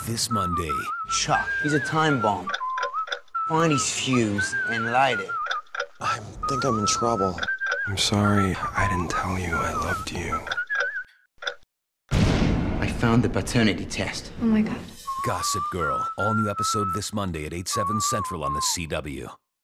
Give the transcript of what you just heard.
This Monday. Chuck, he's a time bomb. Find his fuse and light it. I think I'm in trouble. I'm sorry I didn't tell you I loved you. I found the paternity test. Oh my God. Gossip Girl. All new episode this Monday at 8/7 Central on the CW.